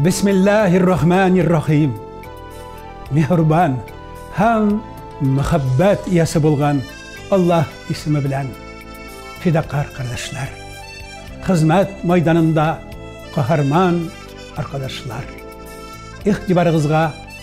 Bismillahirrahmanirrahim. Mehrban ham muhabbat iyasi bo'lgan Allah ismi bilan fidakar kardeşler. Hizmet meydanında kahraman arkadaşlar. İhtibarınızga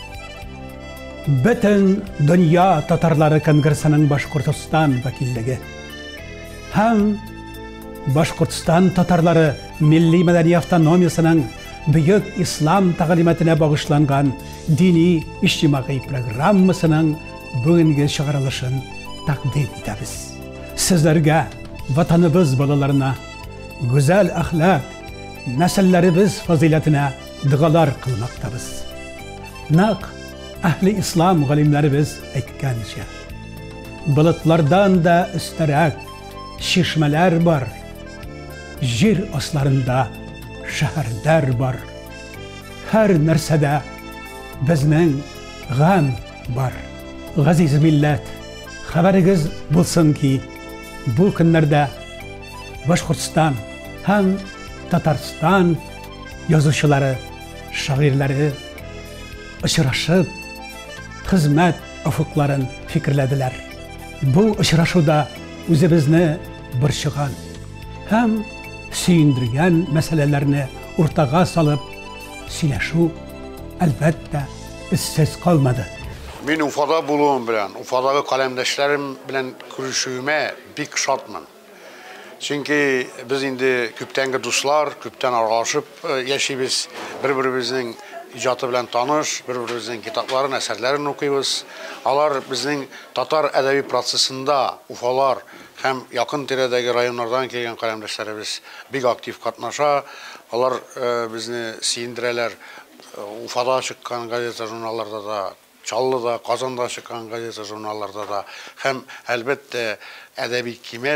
bütün dünya Tatarları Kongresi'nin Başkurtistan vakilligi hem Başkurtistan Tatarları Milli Medeni Avtonomiyasının Büyük İslam talimatına bağışlangan dini içtimai programmasının bugünkü çıkarılışını takdim ederiz. Sizlerge vatanımız balalarına güzel ahlak, nesillerimiz faziletine dualar kılmaktabız. Nak ahli İslam galimlerimiz etkence, bulutlardan da üsterak şişmeler var, jir aslarında şehirler var. Her nersede bizning gam var. Aziz millet, haberiniz bulsun ki bu günlerde Başkurtistan hem Tatarstan yazıcıları, şairleri ışıraşıp hizmet ufukların fikirlediler. Bu ışıraşuda özümüzni bir çıkan hem suyundirgan meselelerini ortaga salıp sileşu elbette işsiz kalmadı. Men Ufada buluğum bilen, Ufadagi kalemdeşlerim bilen görüşüme bik şartman. Çünkü biz indi köptengi dostlar, köpten aralashıp yaşaybiz, bir-birimizning ijatı bilen tanış, bir-birimizning kitapların, eserlerini okuyuz. Alar bizning Tatar edebi prosesinde Ufalar hem yakın tiredeki rayonlardan kelgen kalemdeşlerimiz bik aktif katnaşa. Alar bizni siyindireler. Ufada çıkan gazete jurnallarda da, Çallı'da, Kazan'da çıkan gazete jurnallarda da hem elbette edebi kimel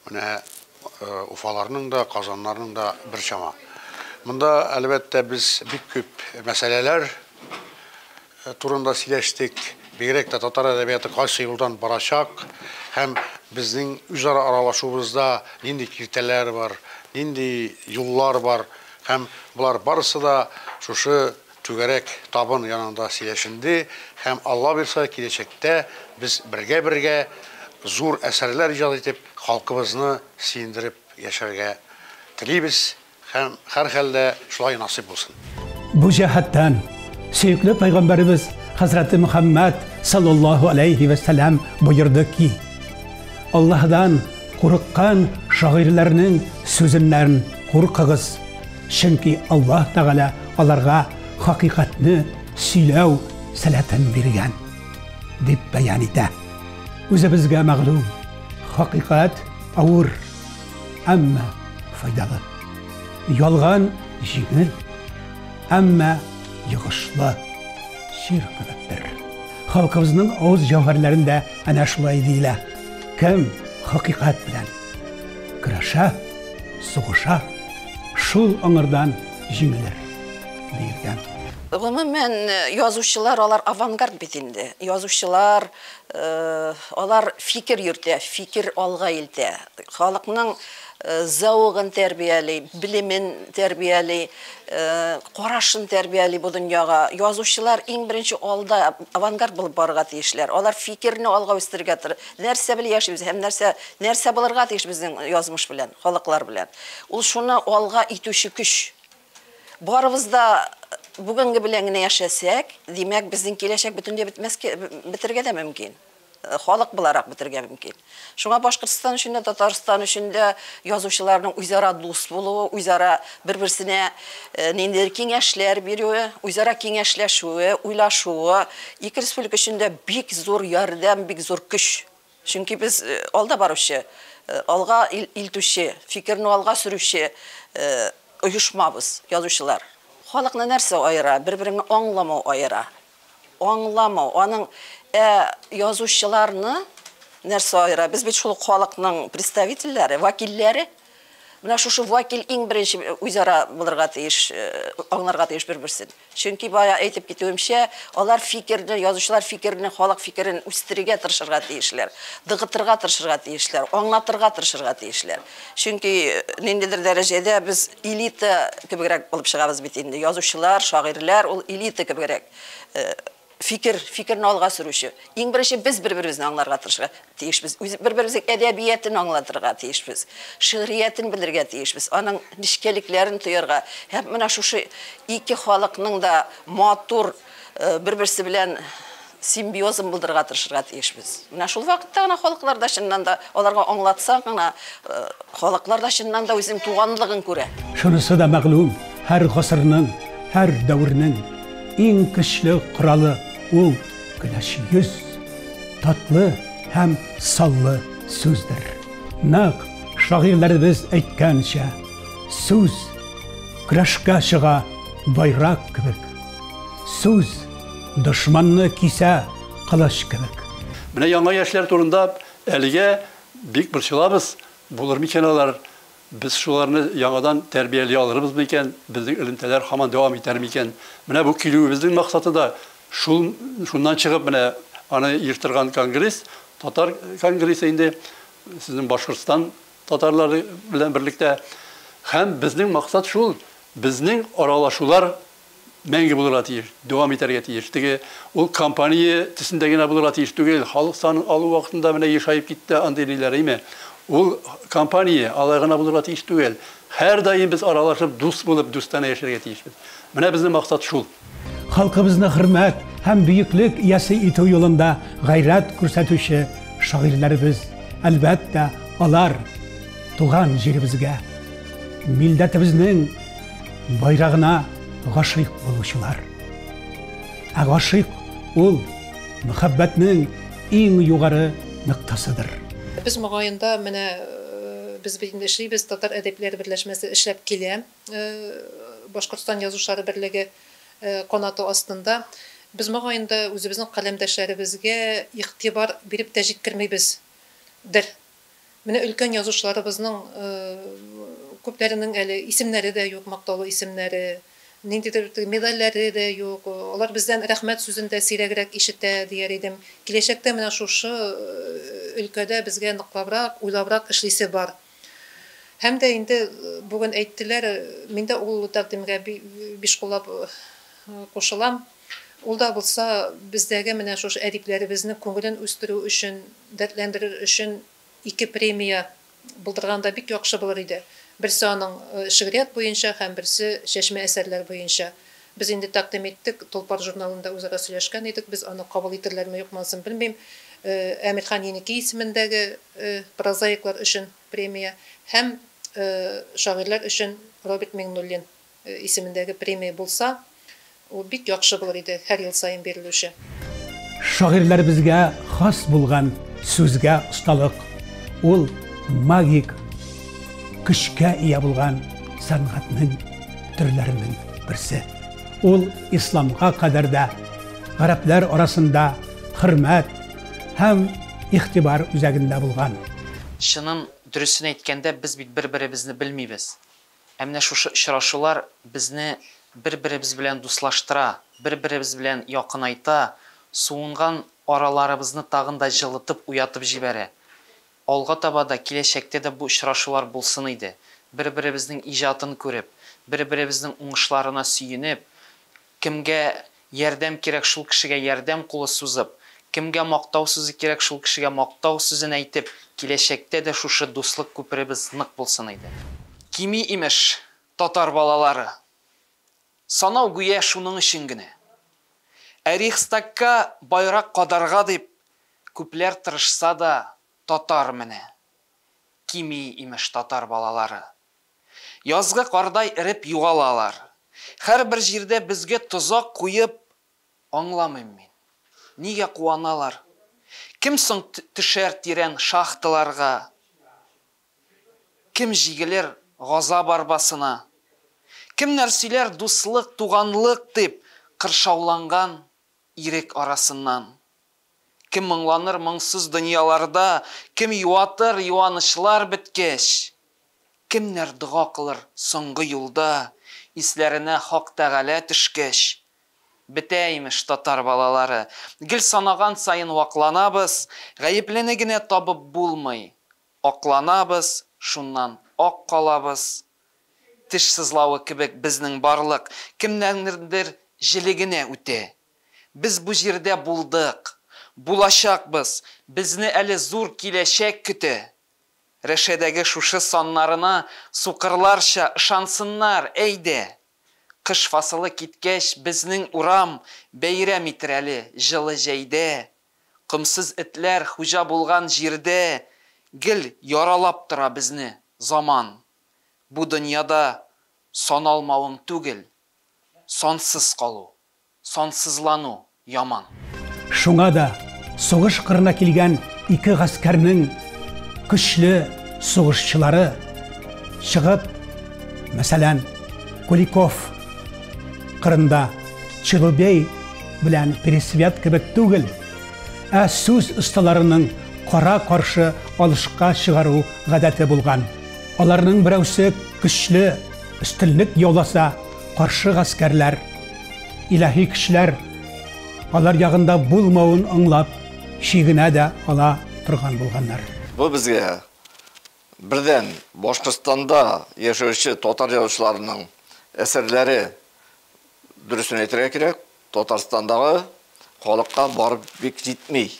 Ufalarının da, Kazanlarının da bir şama. Bunda elbette biz bik köp meseleler turunda sileştik. Birek de Tatar edebiyatı qaysı yoldan baracak. Hem bizning üzara aralaşubuzda nindi kriterler var, nindi yollar var. Hem bular barısı da şuşu tügerek tabın yanında sileşindi. Hem Allah bilse gelecekte biz birge zor eserler icat edip halkımızını siyindirip yaşarga tileybiz. Hem her halde şulay nasip olsun. Bu cihetten sevgili Peygamberimiz Hazreti Muhammed sallallahu aleyhi ve sellem buyurdu ki Allah'dan korkkan şairlerinin sözünden korkağız. Çünkü Allah Teala onlarga hakikatni söylev selaten bergen deb bayan etdi. O'zimizga ma'lum hakikat ağır ama faydalı. Yolgan jingil ama yığışlı şirkettir. Halkımızın ağız cevherlerinde ana şulay deyile. Kim hakikat bilen kırışa, soğuşa, şul anırdan jingilir deyilgen. Umumen yazıcılar olar avangard bitindi. Yazıcılar olar fikir yürütü, fikir alga ildi. Halkının zavğın terbiyeli, bilimin terbiyeli, qarashın terbiyeli bu dünyaga. Yazıcılar en birinci alda avangard bulup barga tiyişler. Olar fikirini alga üstürgetir. Nerse bile yaşayız, hem nerse bulurga tiyiş bizden yazmış bilen, halklar bilen. Ol şunu alga itüşü küş. Barımızda bugünkü bilengine yaşasak, demek bizden gelecek bütünce bitirge de mümkün. Halk bularak bitirge mümkün. Şuna Başkırtistan içinde, Tatarstan içinde yazıcıların üzara dost buluğu, üzara bir-birsine nendir kengeşler veriyor, üzara kengeşleşuğu, uylaşuğu, iki respublika içinde bik zor yardım, bik zor güç. Çünkü biz alda barışı, alga iltüşü, fikrini alga sürüşü, uyuşmabız yazıcılar. Halkla nerse ayıra, birbirini anlama ayıra. Anlama, onun yazıcılarını nerse ayıra. Biz bir çoluk halkının представительleri, vakilleri. Менә шушы вакил иң беренче үзара булырга тиеш, аңларга тиеш бер-берсен. Чөнки бая әйтеп китүемчә, алар фикерне, язучылар фикерне, халык фикерен үстерергә тырышырга тиешләр, дыгытырга тырышырга тиешләр, аңлатырга тырышырга тиешләр. Чөнки ниндидер дәрәҗәдә без элита кебегрәк булып чыгабыз бит инде. Язучылар, шагыйрьләр ул элита кебегрәк. Фикерне алга сөрүче. Иң беренче без бер-беребезне аңларга тырышырга тиешбез. Бер-беребезнең әдәбиятын аңлатырга тиешбез. Шигъриятын белергә тиешбез. Аның нишкәлекләрен тоярга. Һәм менә шушы ике халыкның да матур бер-берсе белән симбиозын булдырырга тырышырга тиешбез. Менә шул вакытта гына халыклар да чыннан да аларга аңлатсак гына халыклар да чыннан да үзенең туганлыгын күрә. Шунысы да мәгълүм, һәр гасырның, һәр дәврнең иң көчле коралы ул көләш йөз, татлы һәм саллы сүздер. Нәкъ шагыйрьләребез әйткәнчә, сүз көрәшкә чыга байрак кебек. Сүз дошманны кисә кылыч кебек. Менә яңа яшьләр турында әлегә бик борчылабыз. Булыр микән алар? Biz şularını yangadan terbiyeli alırız mıyken, bizim ilimteler hemen devam eder miyken, mene bu kilübümüzün maksadı da şundan çıkıp mene ana yırtırgan kongres, Tatar kongresi indi sizin Başkırstan Tatarları bilen birlikte hem bizim maksat şu, bizim aralaşular mengi bulur atıyır, devam eder getiyir. Tege o kampanyayı tisindegine bulur atıyır. Tege halk sanın alı vaktinde mene yaşayıp gitti andelileri mi? O kampanyayı alayğına bulur atıyır değil. Her daim biz aralaşıp dost bulup dostana yaşar getiyir. Mene bizim maksat şu. Halkımızın hürmet hem büyüklük iyası ito yolunda gayret kürsatuşu şairlerimiz elbette alar tuğan jerimizge, milletimizin bayrağına gaşık buluşular. Gaşık ol muhabbetinin en yukarı noktasıdır. Biz muğayında mene biz biz Tatar Edepleri Birleşmesi işlep kile Başkırstan Yazuşları Birliği konatı aslında biz muğayında özümüzün kalemdeşlerimizge ihtibar berip tecik kirmeybizdir. Mene ülken yazuşlarımızın köplerinin isimleri de yok, maktalı isimleri, medalleri de yok. Onlar bizden rahmet sözünde siregrek işitte diyer idim. Kileşekte mene şuşu ülkede bizge nıklabrak, uylabrak işlisi var. Hem de indi bugün eyttiler, minde oğlu takdimge bir kolab koşulam. Olda bulsa bizdege mene şuşu ediplerimizni köngülen üstürü üçün, dertlendirir üçün iki premiya buldurganda bik yakşı bulur idi. Birisi onun şiiriyat boyunca, hem birisi şeşme eserler boyunca. Biz indi takdim ettik, Tulpar jurnalında özara söyleşken edik, biz onu kabul etirler mi yokmasın bilmeyim. Emirhan Yeniki ismindeki prozayiklar üçün premiya, hem şairler üçün Robert Megnullin ismindeki premiya bulsa, o bik yakşı bulur idi, her yıl sayın verilişi. Şairlerimizge has bulgan sözge ustalık, ol magik, kışka iya bulgan sanatının türlerinin birisi. Ol İslam'a kadar da Araplar arasında hürmet hem ihtibar üzerinde bulgan. Şunun dürüsünü etkende biz bir-birimizni bilmeybiz. Emne şu şıraşular bizni bir-birimiz bilen dostlaştıra, bir-birimiz bilen yakınayta, soğungan aralarımızını tağında жылытып, uyatıp jibere. Olga tabada kileşekte de bu işraşular bulsun idi. Bir-birimizin icatını görüp, bir-birimizin uңышlarına süyünüp, kimge yerdem kerek şul kişiге yerdem kulu suzıp, kimge maqtav sözü kerek şul kişiге maqtav sözün aytip, kileşekte de şuşu dostluk köpüremiz nık bulsun idi. Kimi imiş Tatar balaları? Sanau güye şunun için güne. Erixstakka bayrak qadarga deyip, köpler tırışsa da Tatar mene. Kimi imiş Tatar balaları? Yazgı qarday irip yuğalalar. Her bir jirde bizge tuzak koyup anlamayım men. Niye kuanalar? Kimsin tişer tiren şahtılarga? Kim jigiler gazap arbasına? Kim nersiler dostluk, tuğanlık deyip kırşavlangan irek arasından? Kim mыңланыр mыңсыз dünyalarda, kim yuatır yuanışlar bitkeş? кемнәр дога кылыр соңгы юлда, исләренә Хак Тәгалә төшкәч. Бетә имеш татар балалары, гел санаган сайын вакланабыз, гаеплене генә табып булмый. Акланабыз, шуннан ак калабыз. Теш сызлавы кебек безнең барлык кемнәрдер җилегенә үтә. Без бу җирдә булдык, булачакбыз, безне әле зур киләчәк көтә. Рәшәдәге шушы саннарына сукырларча ышансыннар, әйдә. Кыш фасылы киткәч, безнең урам бәйрәм итер әле җылы җәйдә. Кымсыз этләр хуҗа булган җирдә гел яралап тора безне заман. Бу дөньяда саналмавың түгел, сансыз калу, сансызлану яман. Шуңа да сугыш кырына килгән ике гаскәрнең көчле сугышчылары чыгып, мәсәлән, Куликов кырында Чилубей белән Пересвет кебек түгел, ә сүз осталарының кара каршы алышка чыгару гадәте булган. Аларның берәүсе көчле өстенлек яуласа, каршы гаскәрләр, илаһи кешеләр алар ягында булмавын аңлап, шигенә дә ала торган булганнар. Бу безгә бердән Башкортстанда яшәүче татар язучыларының әсәрләре дөресен әйтергә кирәк, Татарстандагы халыкка барып бик җитми.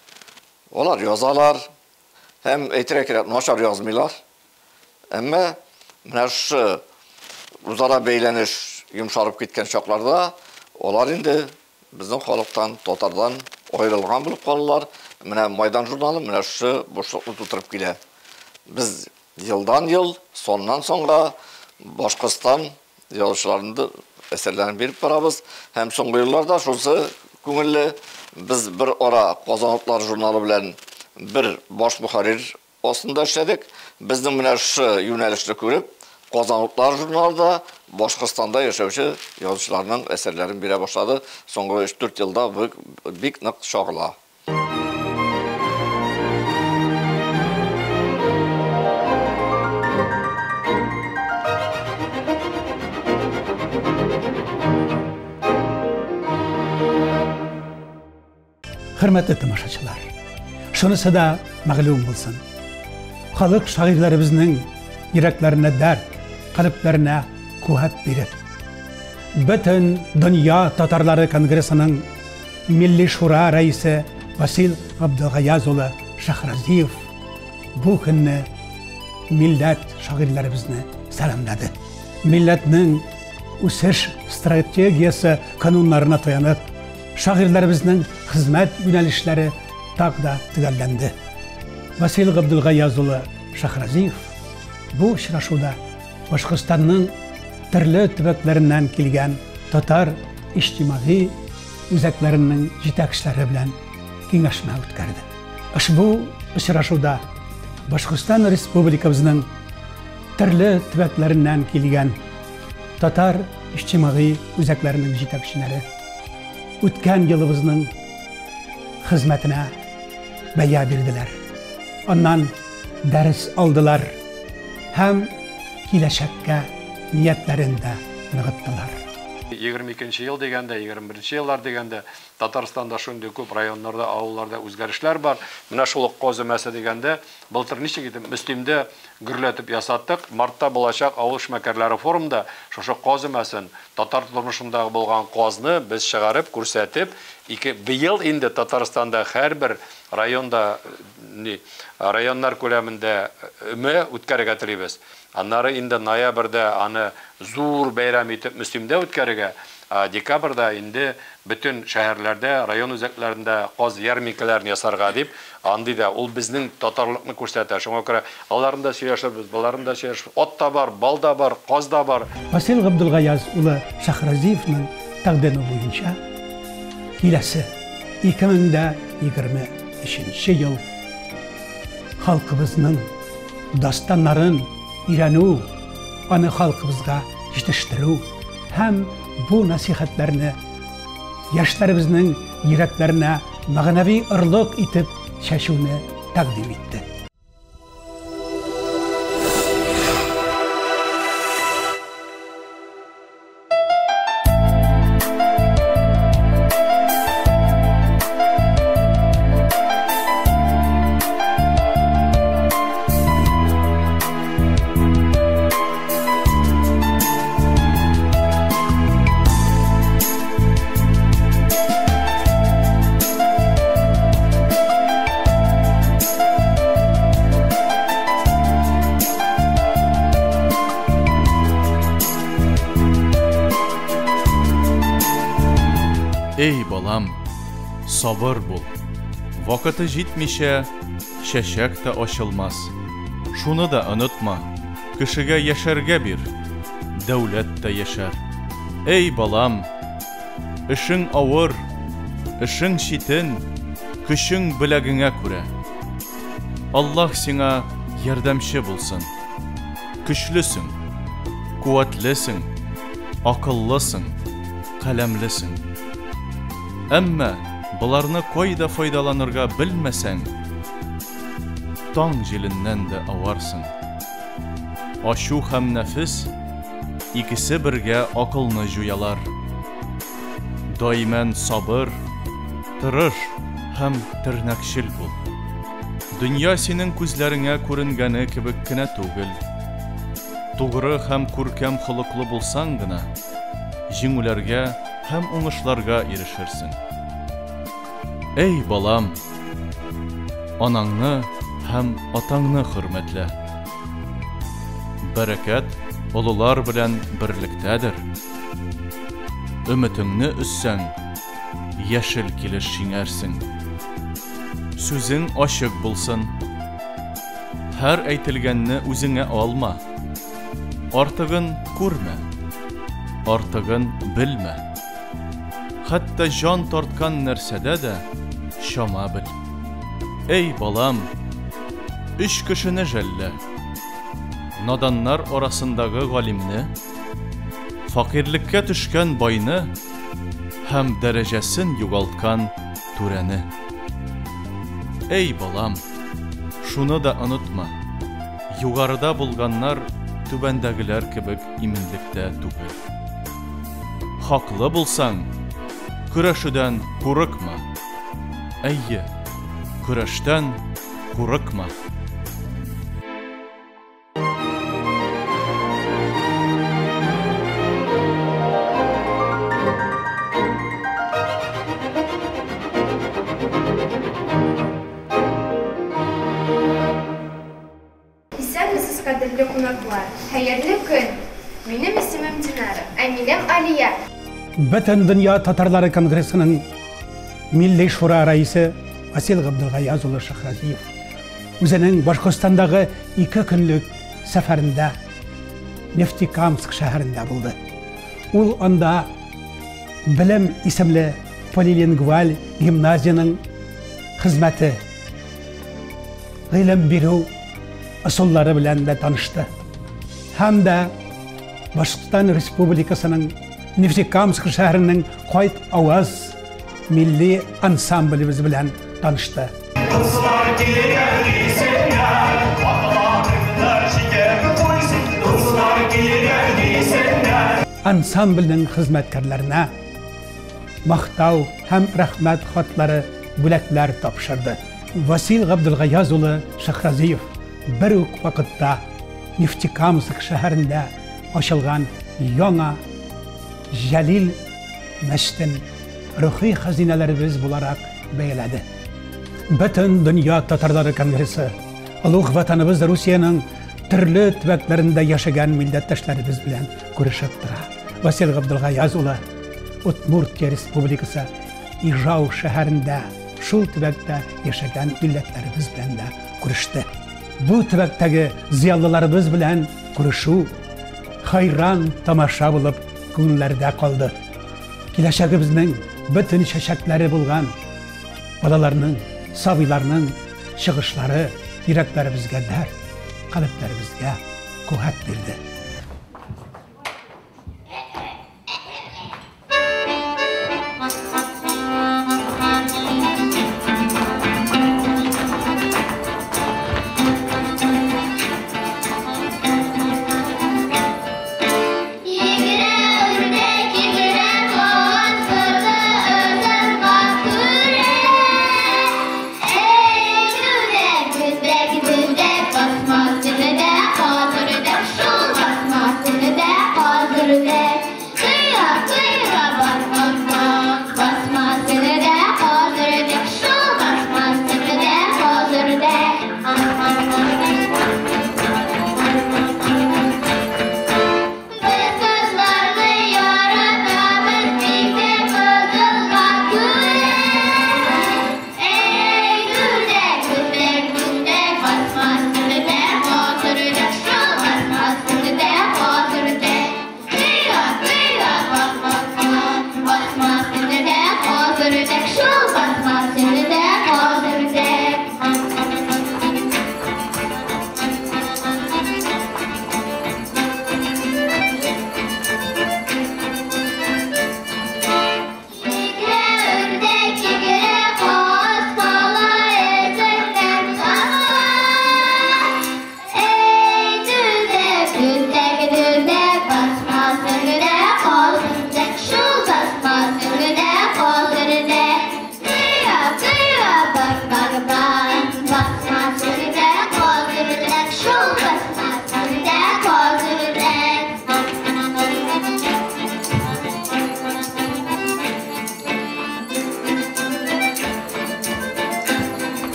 Алар язалар, һәм әйтергә кирәк, начар язмыйлар. Әмма менә шу үзара бәйләнеш йомшарып киткән чакларда алар инде безнең халыктан, татардан аерылган булып калалар. Менә Майдан журналы менә шу бушлыкны тутырып килә. Без елдан-ел, соннан-сонга Башкортстан язучыларының әсәрләрен биреп барабыз. Һәм соңгы елларда шусы күңелле, без бер ара Казанлыклар журналы белән бер баш мөхәррир астында эшләдек. Безнең менә шу юнәлешне күреп, Казанлыклар журналында Башкортстанда яшәүче язучыларның әсәрләрен бирә башлады. Соңгы 3-4 елда бик нык шагыла. Hürmetli tamaşaçılar, şunысы da мәгълүм булсын. Халык шагыйрьләребезнең йөрәкләренә дәрт, калыпларына куәт биреп, бөтен дөнья татарлары конгрессының Милли шура рәисе Васил Габдулгаяз улы Шахразиев бу көнне милләт шагыйрьләребезне сәламлады. Милләтнең үсеш стратегиясе кануннарына таянып, шагыйрьләребезнең хезмәт юнәлешләре тагда төгәлләнде. Васил Габдулгаяз улы Шахразиев бу очрашуда Башкортстанның төрле төбәкләреннән килгән татар иҗтимагый үзәкләренең җитәкчеләре белән киңәшмә үткәрде. Ошбу очрашуда Башкортстан Республикабызның төрле төбәкләреннән килгән татар иҗтимагый үзәкләренең җитәкчеләре үткән елыбызның хезмәтенә бәя бирделәр. Аннан дәрес алдылар һәм киләчәккә ниятләрен дә ныгыттылар. 22 ел дигәндә, 21 еллар дигәндә Татарстанда шундый күп районнарда, авылларда үзгәрешләр бар. Менә шул козымәсе дигәндә былтыр ничек итеп Мөслимдә гөрләтеп ясаттык. Мартта булачак авыл эшмәкәрләре форумында шушы козымәсен, татар тормышындагы булган козны без чыгарып күрсәтеп, быел инде Татарстанда һәрбер районда районнар күләмендә үткәрергә телибез. Аннары инде ноябрьдә аны зур бәйрәм итеп Мөслимдә үткәрергә, декабрьдә инде bütün шәһәрләрдә, район үзәкләрендә коз ярминкаларын ясарга дип, андый да ул безнең татарлыкны күрсәтә. Шуңа күрә аларында сөйләшәбез, буларында сөйләшәбез. Ат та бар, бал да бар, коз да бар. Васил Габдулгаяз улы Шахразиевның тәкъдиме буенча киләсе 2023 ел халкыбызның дастаннарын өйрәнү, аны халкыбызга җитештерү һәм бу насихатларны яшьләребезнең йөрәкләренә мәгънәви ырлык итеп чәчүне тәкъдим итте. Ey balam, sabır bul. Vakıtı jitmişe şeşek de aşılmaz. Şunu da unutma, kişiге yaşarga bir, devlet de yaşar. Ey balam, işin ağır, işin şitin, kışın bilagine kure. Allah sana yardımcı bulsun. Güçlüsün, kuvvetlisin, akıllısın, kalemlisin. Әмма бұларны койда файдаланырга білмесең, таң жиліннән дә аварсың. Ашу һәм нәфис икесе бергә акылны жуялар. Даимән сабыр, тырыш һәм тернәкчел бул. Дөнья синең күзләреңә күренгәне кебек кенә түгел. Тугры һәм күркәм холыклы булсаң гына, җиңүләргә һәм уңышларга ирешерсең. Эй балам, анаңны һәм атаңны хөрмәтлә. Бәрәкәт олылар белән берлектәдер. Өметеңне үссәң, яшел килеш җиңәрсең. Сүзең ачык булсын. Һәр әйтелгәнне үзеңә алма. Артыгын күрмә. Артыгын белмә. Хәтта жан тарткан нәрсәдә дә шама бел. Эй балам, үч кешене жәллә. Наданнар арасындагы галимне, факирлеккә төшкән байны һәм дәрәҗәсен югалткан түрәне. Эй балам, шуны да онытма. Югарыда булганнар түбәндәгеләр кебек иминлектә түгел. Хаклы булсаң, көрәшүдән курыкма. Әйе, көрәштән курыкма. Исәнмесез, кадерле кунаклар. Хәерле көн. Минем исемем Динара, ә минем Алия. Бөтен дөнья татарлары конгрессының Milli Şura Raisi Vasil Gabdılgayaz ulu Şahraziyev өзінің Башқұртстандағы 2 күнлік сәфәрінде Нефтекамск шәһәрендә булды. Ул анда Білім исемле полилингваль гимназияның хезмәте, гыйлем бирү ысуллары белән дә танышты. Һәм дә Башқұртстан Республикасының Нефтекамск шәһәренең Кайт аваз milli ansamblimiz bilan tanıştı. Ansamblning xizmatkorlarına maqtav ham rahmat xatlari bo'laklar topshirdi. Vasil Gabdılgayaz ulu Shahraziyev bir vaqtda Neftekamsk shahrida ochilgan yangi Jalil masjidin ruhiy xazinelerimiz bularak beyledi. Bütün Dünya Tatarları Kongresi, ulug' vatanimiz Rusiyanın türlü tübeklerinde yaşayan milletteşlerimiz bilen görüşüp tura. Vasil Gabdılgayaz ulu Udmurtiya Respublikası İjau şehrinde şul tübekte yaşayan milletlerimiz bilen de görüştü. Bu tübekteki ziyallılarımız bilen görüşü hayran tamaşa bulup günlerde kaldı. Kileşegimizning bütün şeşekleri bulgan balalarının, sabilarının çıkışları yüreklerimizge der, kalplerimizge kuvvet verdi. Basmaz cennete, hatırda şolmaz.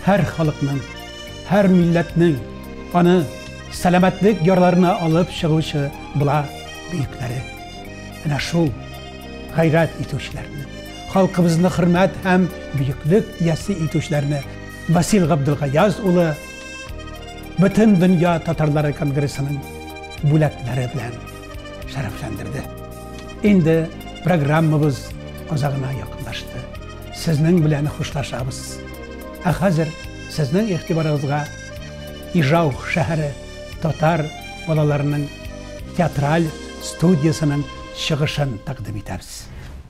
her halkның, her milletning аны сәламәтлек ярларына алып чыгучы була büyüklәре. Әнә шул гайрат итүчеләрне, халкыбызны хөрмәт һәм büyüклек иясе итүчеләрне Васил Габдулгаяз улы бөтен дөнья татарлары конгрессының бүләкләре белән шәрәфләндерде. Инде программабыз азагына якынлашты. Сезнең белән хушлашабыз. Ә хәзер сезнең игътибарыгызга Ижау шәһәре татар балаларының театраль студиясының чыгышын тәкъдим итәбез.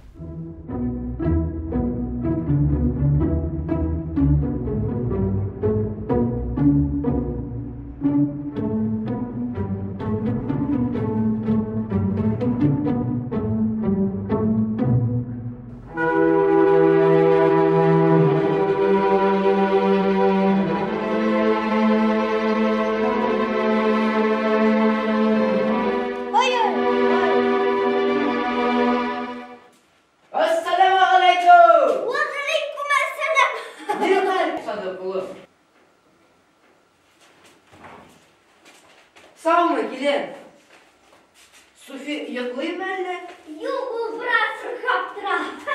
Sağ mı gidin? Sufi yıklayayım mı elle? Yok, o biraz kaptıra.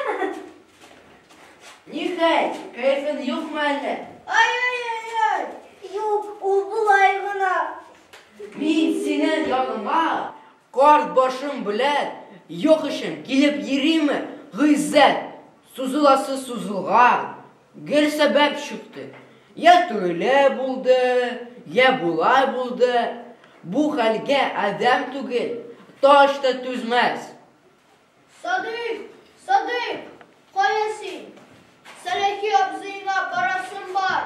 Nihayet, keyfin yok mu elle? Ay. Yok, o bulaygına. Ben senin yanıma kart başım bilen yok işim gelip yerime gızzet suzulası suzulgan gel sebep çıktı. Ya öyle buldu ya bulay buldu. Bu halge adam tugil taş da tüzmez. Sadık, koyasın. Seleki abzıyla parasın var.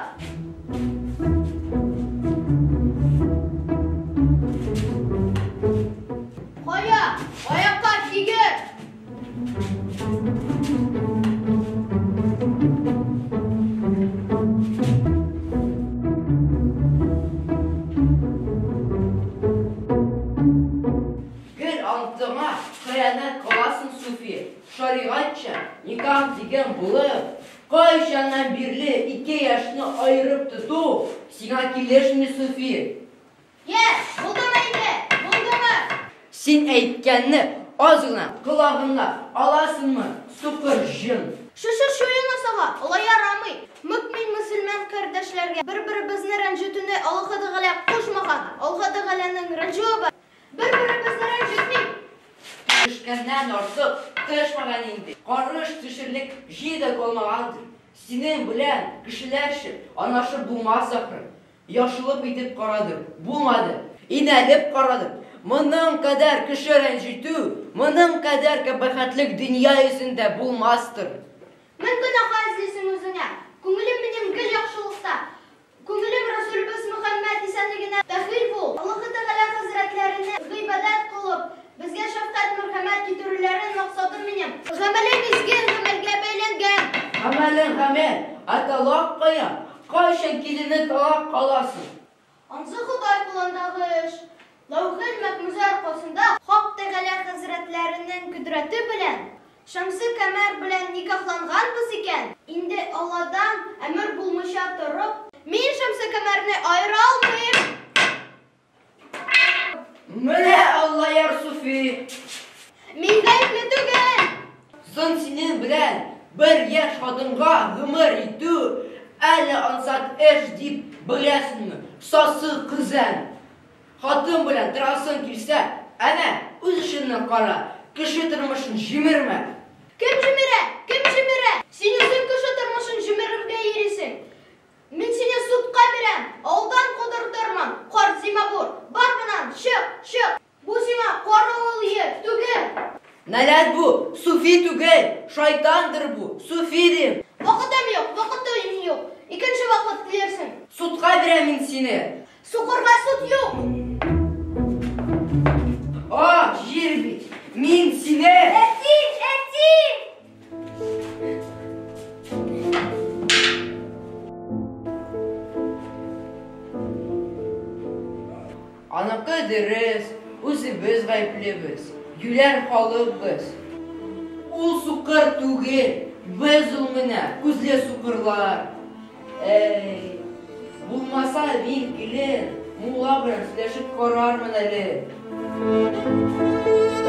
Koya kaç figür. Gel antıma kıyamet kalasın Sufi. Şariatça nikah digen bulup Kayşandan birli 2 yaşını ayırıp tutu. Sina kileşini Sufi. Buldu mu? Sen eytkenni ağzına, kulağına alasın mı? Süper jın. Şuyunu sağa, olay yaramay. Mümin Müslüman kardeşlerge birbirimizni ranjitini Allahu koşmagan. Allahu Teala'nın racı var. Birbirimizni ranjitmey. Düşkenden artık kışmagan indi. Karış düşürlük jidek olmagandır. Senin bilen kişilerşi anaşı bulmaz sakın. Yaşılıp itip karadır. Bulmadı. İnelip karadır. Mının kadar kişi ranjitü, mının kadar kabahatlik dünya yüzünde bulmazdır. Men günah azlisin özüne. Күңелем benim gül yaxşılıkta. Күңелем Resulümüz Muhammed isenligine dahil bul. Allahu Teala Hazretlerini gıybadet kılıp, bizge şefkat merhamet getirülerin maksadım benim. Gamelim izgin, gamelge beylengen. Gamelin, atalak kaya, kayşan kilini talak kalasın. Anzı Huday kulundağız. Lavhil Mekmuze arkasında Hak Teala Hazretlerinin kudreti bilen Şamsı Kemer bilen nikahlangan biz iken indi Allah'dan emir bulmuşa turup men Şamsı Kemer'ni ayıra almayayım. Mene Allah yar Sufi. Men gayipli tügen. Sen senin bilen bir yaş kadınga gımır itu eli ansat eş deyip bilesin mi? Sası kızan. Hatun bilen tırasın kilse ana öz işini kara. Kişi tırmışın jimirme. Kim jimire? Sen özün kişi tırmışın jimirirge yerisin. Men seni sutka bilen, aldan kudurtırman. Kort zima bur. Bar binan, şık. Bu zima korul ye, tügel. Neler bu? Sufi tügel. Şeytandır bu. Sufi'dim. Vakıtım yok. İkinci vakit dilersin. Sutka biremin seni. Sukurga sut yok. Jirbit. Min sine. Eti. Anakı deriz, özü biz gayplibiz, güler halıbız. Ul sukar tügel, biz ulmine, kuzle sukurlar. Булмаса мин килен, мулла белән сөйләшеп карармын әле.